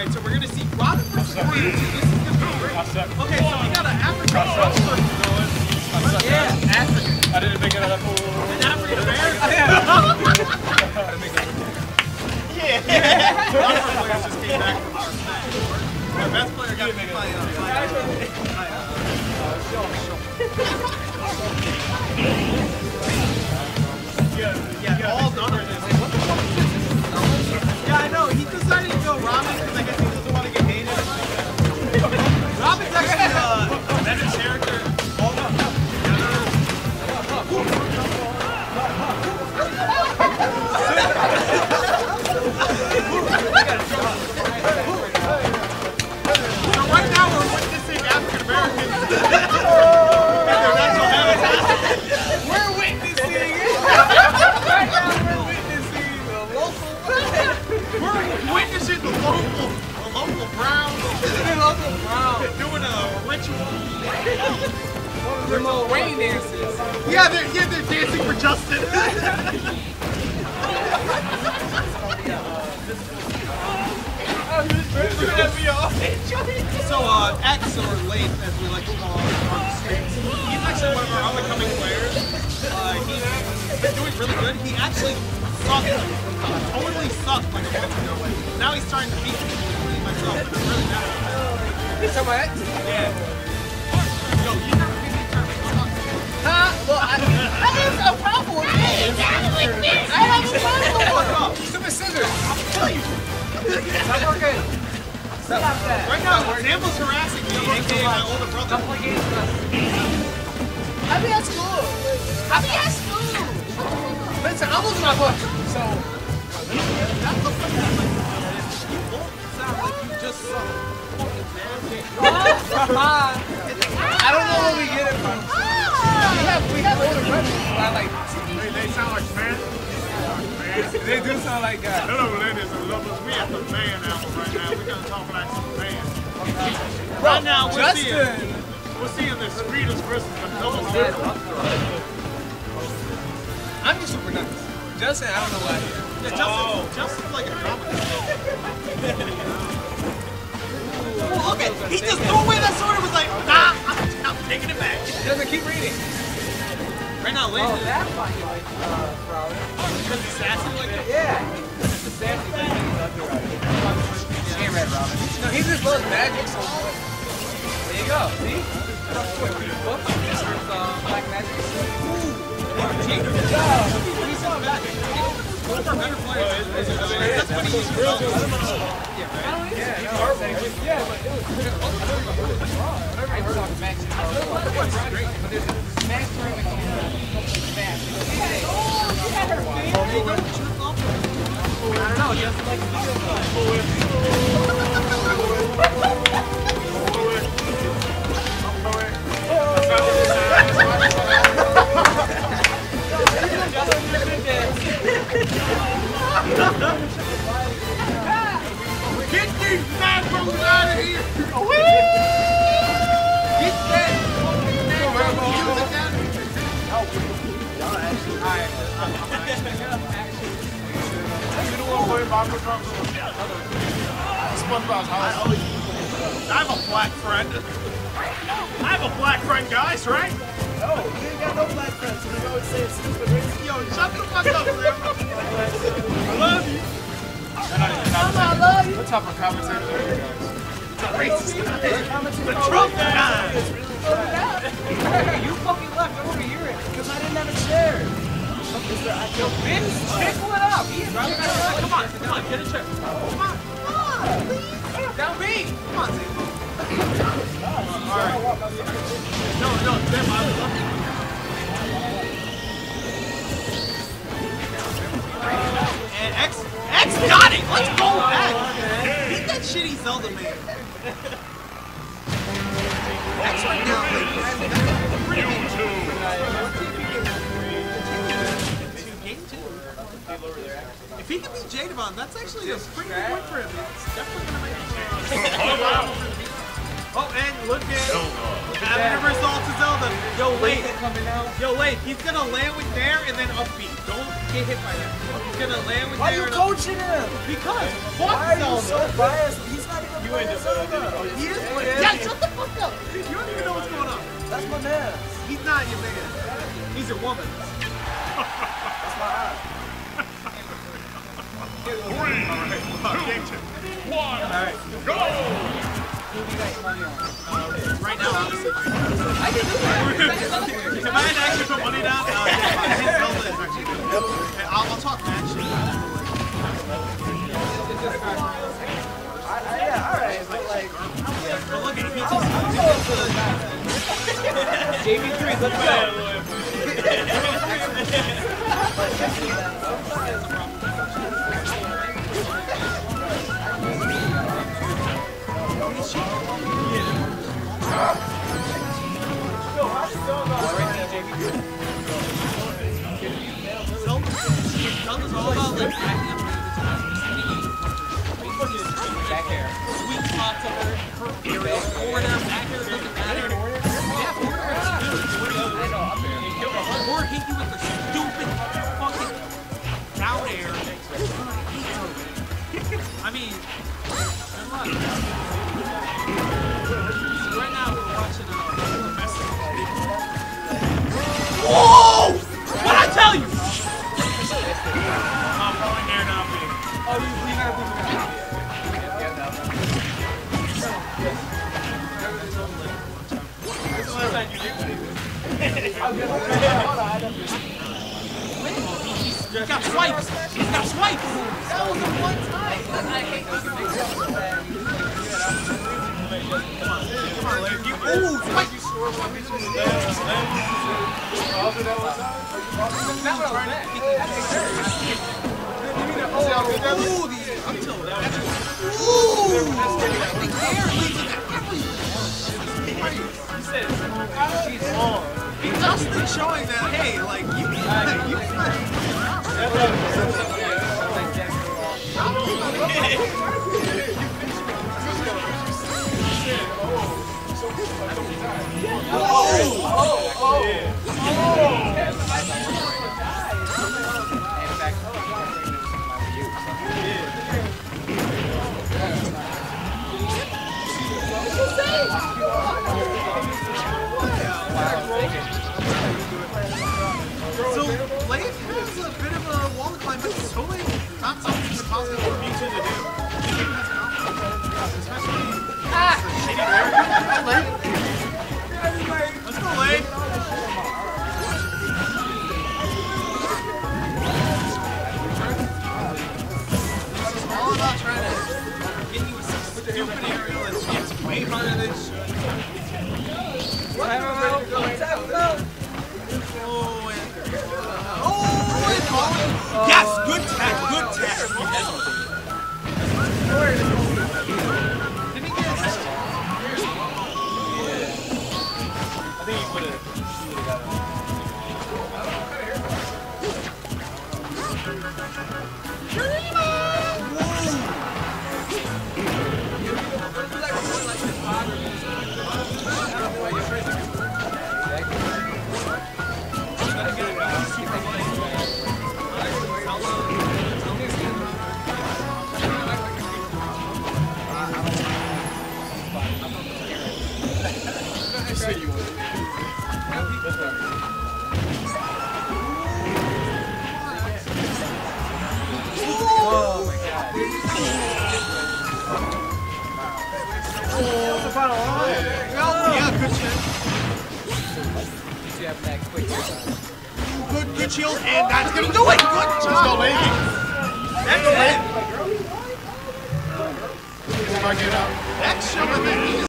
Alright, so we're gonna see Robin versus Queen. This is gonna be great. Okay, so we got an African person going. Yeah, African. I didn't make it out of An African American. Yeah. One of our players just came back from our match. Our best player got beat by yeah, all done with this. Yeah, I know. He decided to go Robin because I guess he doesn't want to get hated. Robin's actually a better character. All done. So right now we're witnessing African Americans and their natural habitat. We're witnessing it. Right now we're witnessing the local. We're witnessing the local Browns. Doing a ritual. Remote rain dances. Yeah, they're dancing for Justin. So, X, or Late, as we like to call him on the streets, he's actually one of our up-and-coming players. He's been doing really good. He actually sucked, totally sucked like a month ago. Now he's starting to beat me myself, but it's really bad. It's so much? Yeah. Yo, you never beat me Huh? Well, I have a problem with this. I have a problem. Stupid scissors. I'll kill you. Stop working. Stop that. Right now, Zambo's harassing me, aka my older brother. Don't play games with us. I'll be at school. I'll be at school. Listen, I'm losing my book. So. That looks like you won't sound like you just suck. I don't know where we get it from. We have older brothers. I like. They sound like fans. They do sound like that. Hello, ladies and lovers. We at the band album right now. We're gonna talk like some band. Right now, we're seeing the Sweetest versus the Double. I'm just super nice. Justin, I don't know why. Yeah, Justin's like a drama. Well, okay, he just threw away that sword and was like, nah, I'm taking it back. Justin, keep reading. Right now, Lane. That's why you like Crowder. Because he's sassy like that? Yeah. It's the sassy thing. He ain't Red Robin. No, he just loves magic, so there you go. See? Book. Black magic. Good job. We saw that. One of our better players. That's what he used to do. Yeah, but it was whatever you heard on Max. It was great, but there's a Max tournament coming up. Fast. I don't know, just like Get these macros out of here! Get that fucking macro music out of here! I have a black friend. I have a black friend, guys, right? No, you ain't got no black friends, so you always say it's stupid racist. Yo, shut the fuck up, Sam. I love you. I love you. What type of conversation are you guys? The racist guy. The Trump guy. You fucking left. I want to hear it. Because I didn't have a chair. Yo, bitch, pick one up. He is right. Come on, get a chair. Come on. Down B. Come on, Sam. Alright. No, Sam, I was lucky. And X got it! Let's go back! Beat that shitty Zelda man. X right now, Game 2. If he can beat Jadavon, that's actually a pretty good point for him. It's definitely gonna make him oh, and look at having a result to Zelda. Yo, Late, he's gonna land with Nair and then up B. Don't get hit by that. He's gonna land with Why are Nair you and coaching him? Because Why are you so biased? He's not He is my man. Yeah, shut the fuck up. You don't even know what's going on. That's my man. He's not your man. He's your woman. That's my eye. Alright, go! Right now, honestly. I can do that. If I had to actually put money down, his Zelda is actually good. And I'll talk match. Yeah, alright, but like... But look at JV3, let's go. Zelda's all about like backing up Back hair. sweet spots of her area. Forward down, back here, doesn't matter. Yeah, forward or hit you with the stupid fucking down air. I mean, good luck. So right now we're watching Whoa! What'd I tell you? I'm going there now, big. Oh, you gotta move it out. He's got swipes! He's got swipes! That was the one time. I hate those things. Come on, Larry. Ooh, swipes! Not what I was at. Ooh, these up till Ooh! The air leads into He's just showing that, hey, like, you So, Leif has a bit of a wall to climb, but it's totally not something that's impossible for Mewtwo to do. Mewtwo has confidence, especially shady character. Leif. Let's go, Leif. This is all about trying to get you with some stupid aerial and it's way harder than shit. Yes, good tech, good tech. Didn't he get it? I think he would have got Yeah, good shit. Good shield, and that's gonna do it! Good job! That's it! That's showing that